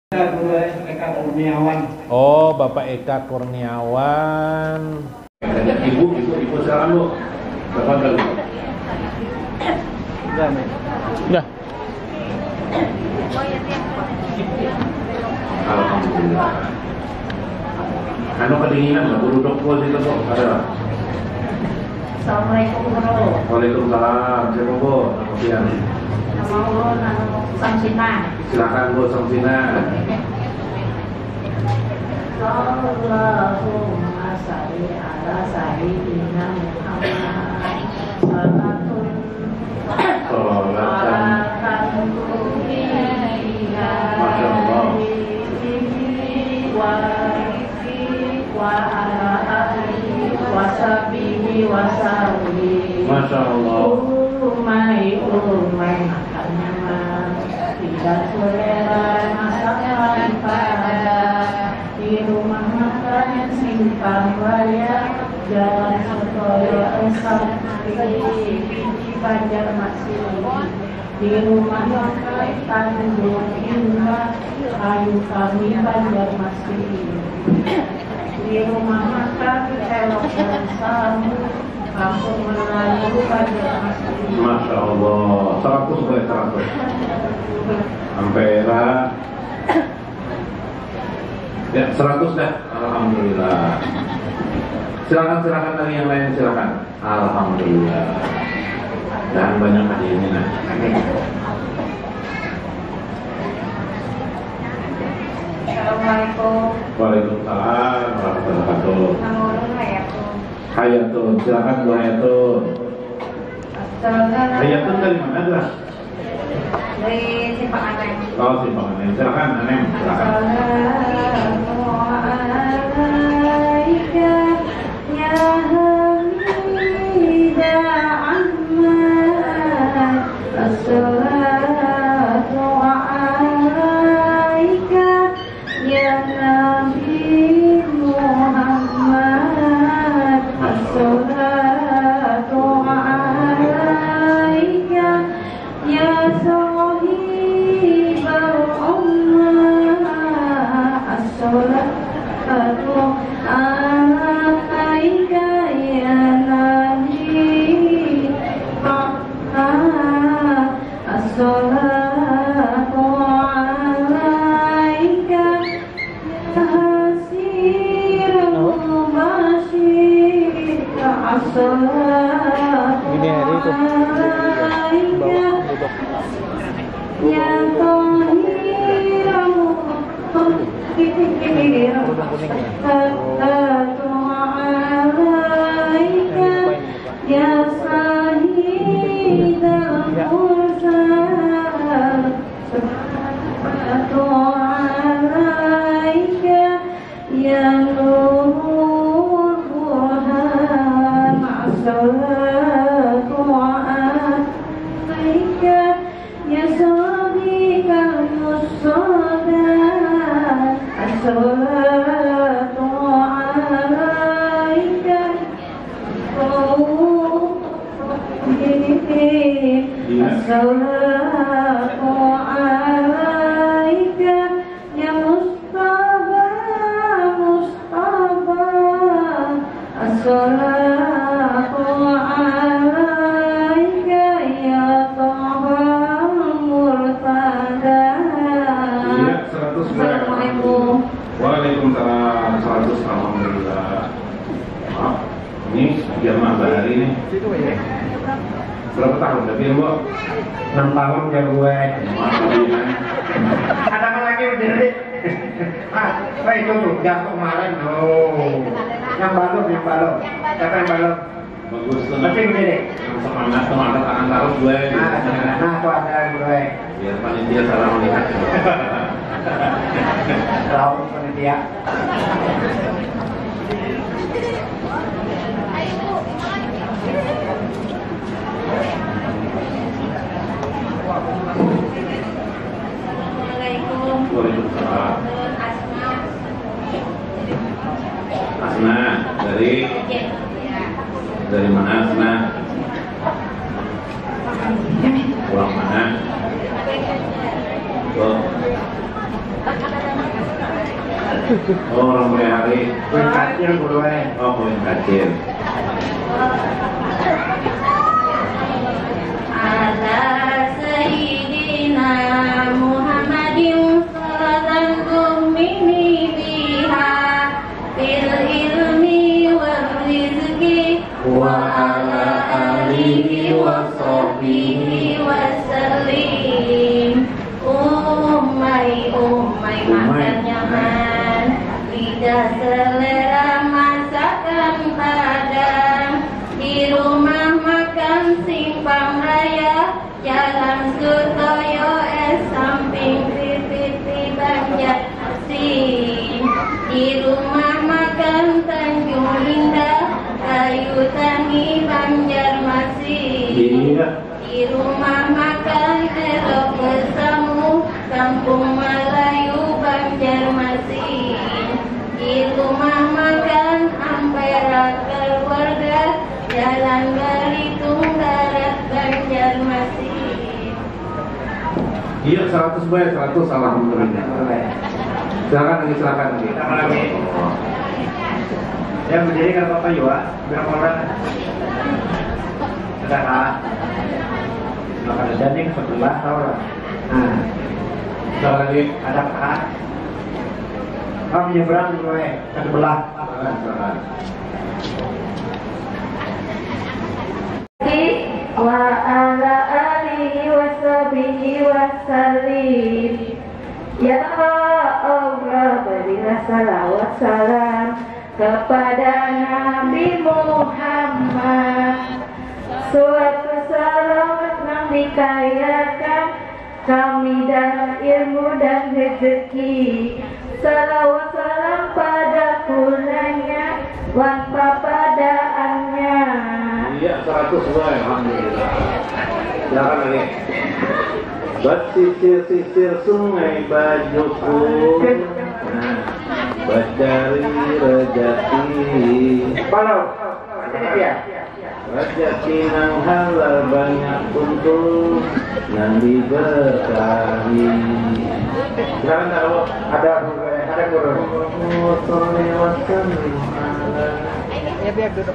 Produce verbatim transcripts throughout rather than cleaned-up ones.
Eka Kurniawan. Oh, Bapak Eka Kurniawan. Ibu, ibu, ibu silakan Bu. Bapak dulu. Udah. Alhamdulillah. Anu kedinginan nggak duduk pos itu Bu. Ada. Assalamualaikum warahmatullahi wabarakatuh. Waalaikumsalam. Siapa Bu? Selamat siang. Nama ulun anu Samsina. Silakan Bu Samsina. Allahumma shalli ala sayyidina Muhammad. Salatun salatan tuhiya wa wa ala alihi wa sahbihi wa sallim. Masya Allah. Umai umai makannya mah tidak selera masaknya pada di rumah makan yang simpang raya jalan Sotoyo Esam di Banjar Masin di rumah makan Tanjung Indah Ayu Kami Banjar Masin di rumah makan Elok Bersama Kampung Melayu Banjar Masin. Masya Allah. Seratus boleh seratus. Ampera. Ya, seratus dah. Alhamdulillah. Silakan silakan dari yang lain silakan. Alhamdulillah. Dan banyak hadiahnya nah. Assalamualaikum. Waalaikumsalam warahmatullahi wabarakatuh. Nama ulun Hayatun. Hayatun, silakan Bu Hayatun. Hayatun dari mana Gra? Dari Simpang Anem. Oh, Simpang Anem. Silakan Anem, silakan. Gini hari itu. Waalaikumsalam seratus. Alhamdulillah. Maaf, ini jamaah bahari nih. Berapa tahun tapi Bu? enam tahun ya gue. Ada apa lagi berdiri? Ah, saya itu tuh jatuh kemarin. Oh, yang balon, yang balon. Siapa yang balon? Bagus tuh. Tapi begini. Semangat semangat tangan taruh gue. Nah, nah, tuh ada gue. Biar panitia salah melihat. Tahu panitia. Assalamualaikum. Waalaikumsalam. Asma. Asna dari dari mana Asna? Pulang mana? Oh. Oh, orang hari. Kue kacil guru eh. Oh, kue kacil. Ala Sayyidina Muhammadin sallallahu alaihi biha fil ilmi wal rizqi wa ala alihi wa sahbihi wa sallim. Umai umai makan nyaman, lidah selera masakan padang, di rumah makan simpang raya, jalan Sutoyo es samping Pipiti Banjarmasin. Di rumah makan Tanjung Indah, Ayu Tani Banjarmasin. Iya. Di rumah makan Elok Besamu, Kampung Melayu Banjarmasin. Di rumah makan Ampera Keluarga, Jalan Belitung Darat Banjarmasin. Iya, seratus bayar, seratus alhamdulillah. Silakan lagi, silakan lagi. Sama lagi. Ya berdiri kalau Bapak juga, berapa orang? Ada kak? Maka ada jadi ke sebelah tau lah. Nah, Silakan lagi. ada kak? Kamu menyeberang dulu eh, ke sebelah. Silakan, silakan. Wa ala alihi wa sahbihi wa sallim. Ya Allah, berilah salawat salam kepada Nabi Muhammad. Suatu salawat yang dikayakan kami dalam ilmu dan rezeki. Salawat salam pada kulanya, wanpa padaannya. Iya, seratus bayar, alhamdulillah. Silakan lagi. Bersisir-sisir sungai bajuku, nah, bercari rejeki. Balau, ini dia. Rejeki nang halal banyak untung, nang diberkahi. Silakan taruh. Ada guru, eh, ada guru. Ya biar duduk.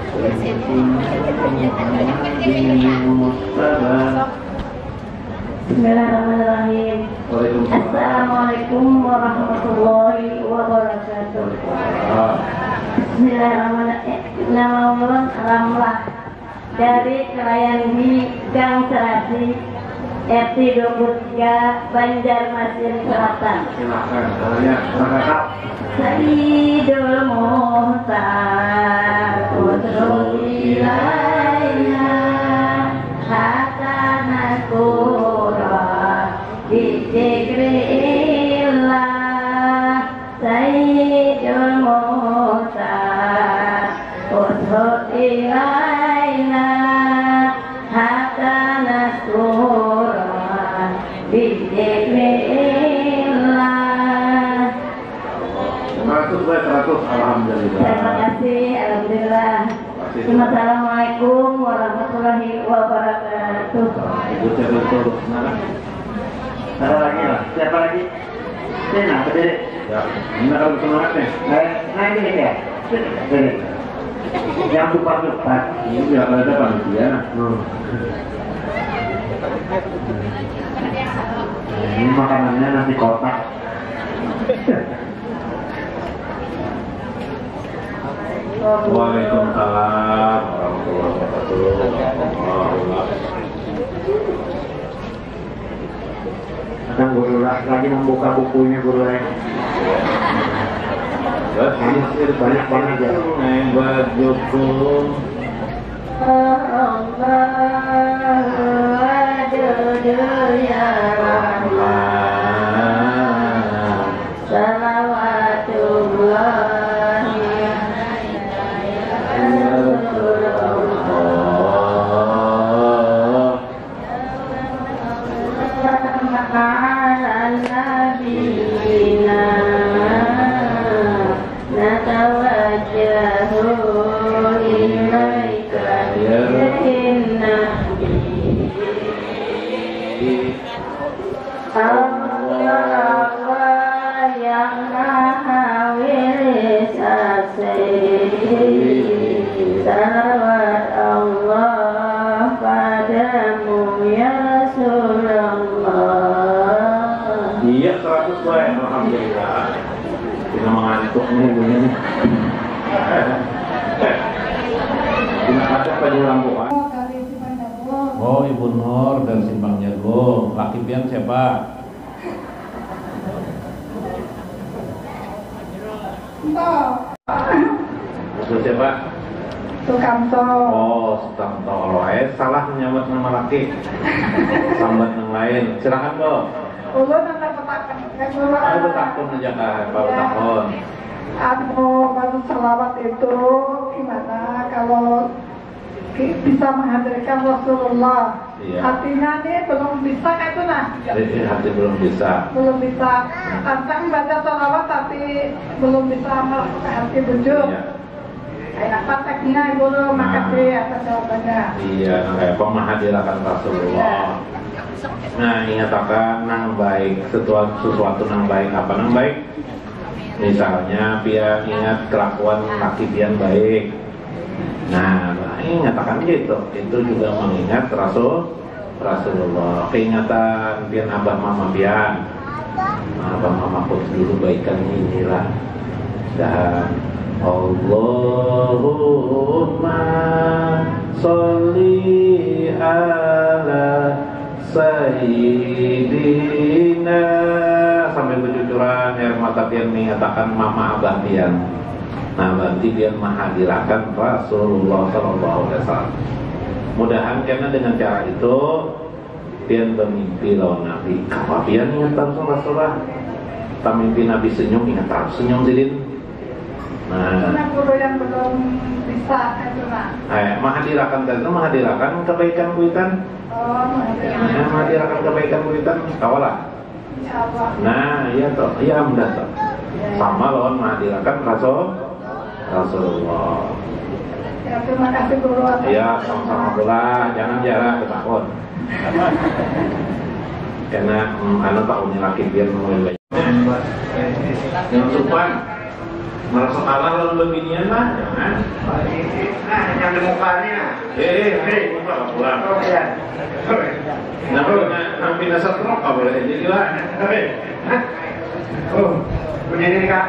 Bismillahirrahmanirrahim. Assalamualaikum warahmatullahi wabarakatuh. Bismillahirrahmanirrahim. Nama ulun Ramlah dari Kelayan di Gang Serasi R T dua puluh tiga Banjarmasin Selatan. Silakan, namanya silakan. Sayyidul Muhtar Putrul Ilaiya Hasanah Qura Bidzikrillah. Sayyidul Muhtar Putrul Ilaiya Hasanah Qura Bidzikrillah. Seratus bayar, seratus alhamdulillah. Terima kasih, alhamdulillah. Assalamualaikum warahmatullahi wabarakatuh. Ibu saya betul, nah, Ada lagi lah. Siapa lagi? Sini, nah, berdiri. ya, ini kalau semangat nih. Nah, nah ini dia. Sini, berdiri. Yang lupa-lupa. Ini biar ada panitia. Hmm. Ini makanannya nasi kotak. Waalaikumsalam warahmatullahi wabarakatuh. Kadang guru lagi membuka bukunya guru lain. Bersisir Banyak banget ya. sungai bajuku. Ya Rahman, salawatullah ala nabiyina natawajjahu ilaika inna Iya, seratus baik, alhamdulillah. Kita mengantuk nih bunyinya. Terima kasih Pak Lampuan. Oh, Ibu Nur dari Simpang Jagung. Laki pian siapa? Maksud siapa? Sukamto. Oh, Sukamto. Eh, salah menyambut nama laki. Sambat yang lain. Silakan, Bu. Ulun anda petakan. Ayo takun aja kah, Pak takun. Anu baru selawat itu gimana kalau bisa menghadirkan Rasulullah? Iya. Hatinya nih belum bisa kayak itu nah. Jadi hati belum bisa. Belum bisa. Tantang baca selawat tapi belum bisa melakukan hati bujuk. Iya. Kayak apa tekniknya ibu lo makasih atas jawabannya. Iya, kayak penghadiran Rasulullah. Nah, ingatkan nang baik sesuatu sesuatu nang baik apa nang baik. Misalnya dia ingat kelakuan laki pian baik. Nah, ingatkan gitu. Itu juga mengingat Rasul Rasulullah. Keingatan pian abah mama pian. Nah, abah mama pun dulu baikan inilah. Dan Allahumma sholli ala Sayyidina sampai kejujuran air mata pian mengatakan mama abah pian. Nah berarti dia menghadirakan Rasulullah Sallallahu Alaihi Wasallam. Mudahan karena dengan cara itu pian bermimpi lawan Nabi. Apa pian ingat Rasulullah? Tak mimpi Nabi senyum ingat terus senyum sidin. Nah, Karena guru yang belum bisa itu nah. eh, menghadirakan itu menghadirakan kebaikan kuitan. Oh, Nah, menghadirakan kebaikan kuitan kawalah. insyaallah. Nah, iya toh, iya mudah toh. Sama lawan menghadirakan Rasul Rasulullah. Ya terima kasih guru atas. Iya, sama-sama pula, jangan jarang ketakut. Karena hmm, anu tahunnya laki biar mulai banyak. Jangan lupa merasa kalah lalu beginian mah, jangan. Nah, yang di mukanya. Eh, eh, lupa pulang. Oh ya. Nah, hampir nasab rokok boleh jadi lah. Oh, begini Kak.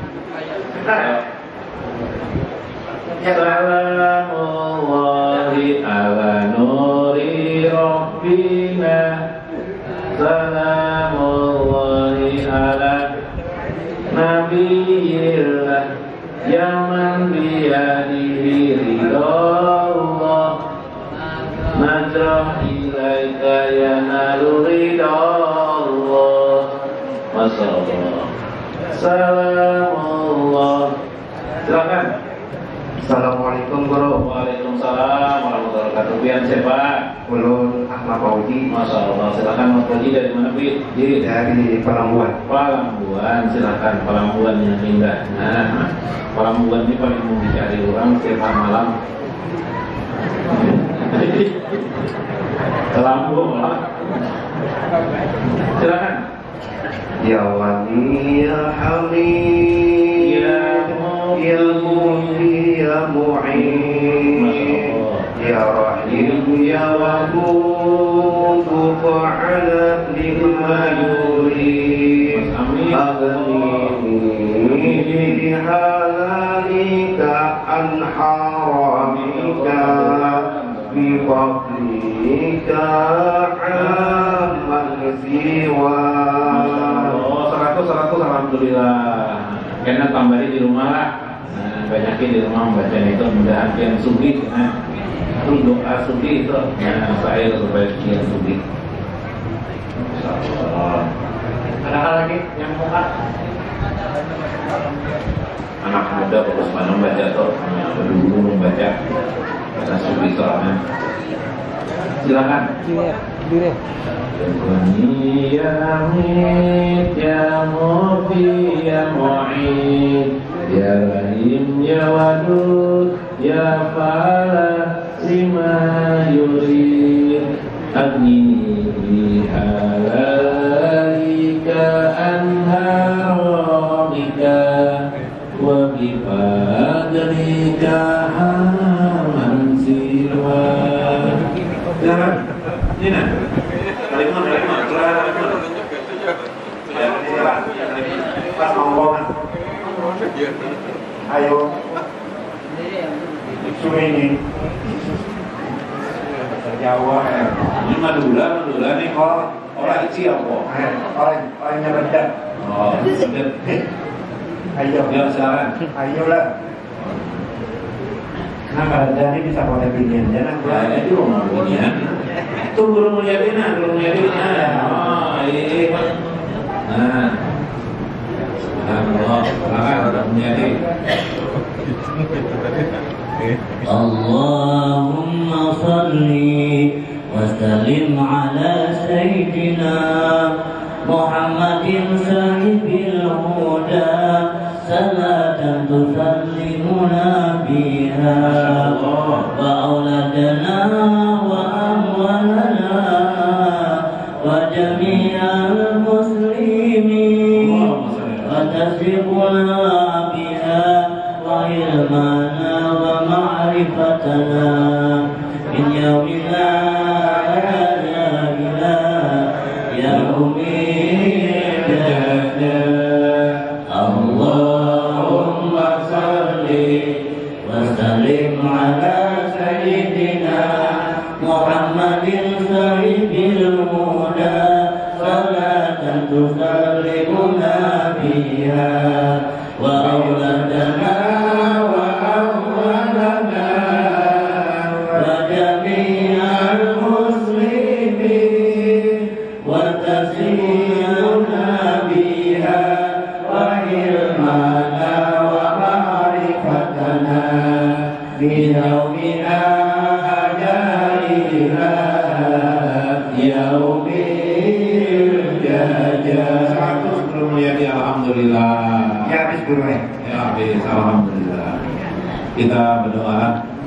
Salamullahi ala nuri rabbina. Salamullahi ala nabiyillah yaman biyadihi ridallah najrah ilaika yanalu ridallah. Masya Allah. Salamullah. Silakan. Assalamualaikum guru. Waalaikumsalam warahmatullahi wabarakatuh. Pian siapa? Ulun Ahmad Fauzi Masya Allah. Silakan Mas Fauzi dari mana Pi? Di dari Pelambuan. Palambuan. Silakan Palambuan yang indah. Nah, Palambuan ini paling mau dicari orang setiap malam. Palambuan. Silakan. Ya Wali ya Hamid Ya Ya Mu'in Ya Mu'in Ya Rahim Ya Wadud Fa'ala lima yurid Aghnini bihalalika an haramika bifadlika amman siwa. Oh, seratus seratus alhamdulillah. Karena tambahnya di rumah lah. Nah, banyakin di rumah membaca itu mudahan yang sugi. Nah, itu doa sugi itu. Nah, saya supaya yang sugi. Insyaallah. Ada lagi yang mau anak muda bagus mana membaca tuh, dulu membaca karena sugi soalnya. Silakan. Dire. Ya Hamid, Ya Mufi, Ya Mu'in, Ya Rahim, Ya Wadud, Ya Fa'ala lima yurid Aghnini bihalalika an haramika wa bifadlika haman siwa. Jangan, Nina. Kalimat, kalimat, kalimat. Ayo. Sungai ini. Jawa. Ini Madura, Madura nih kalau orang isi apa? Orang orangnya benar. Oh, bener. Ayo. Ya silakan. Ayolah. Nah, kalau jadi bisa boleh pilihan jangan. Ya, itu mau punya. Tuh guru Mulyadina, guru Mulyadina. Oh, iya. Nah. Allah, silakan Mulyadina. Allahumma salli wa sallim ala sayyidina Muhammadin sahibil huda salatan tusallimuna biha wa auladana wa amwalana wa jami'al muslimin wa tasbiquna biha wa ilmana wa ma'rifatana min yawmina ila yaumil jannah. Allahumma salli wa sallim ala sayyidina Muhammadin sahibil huda salatan tusallimuna biha wa auladana wa amwalana wa jami'al muslimin wa tasiyana biha wa ilmana wa ma'rifatana bi yaumina hajarina yaumil jajah. Seratus belum Mulyadi, alhamdulillah. Ya habis guru ya. Ya habis, alhamdulillah. Kita berdoa.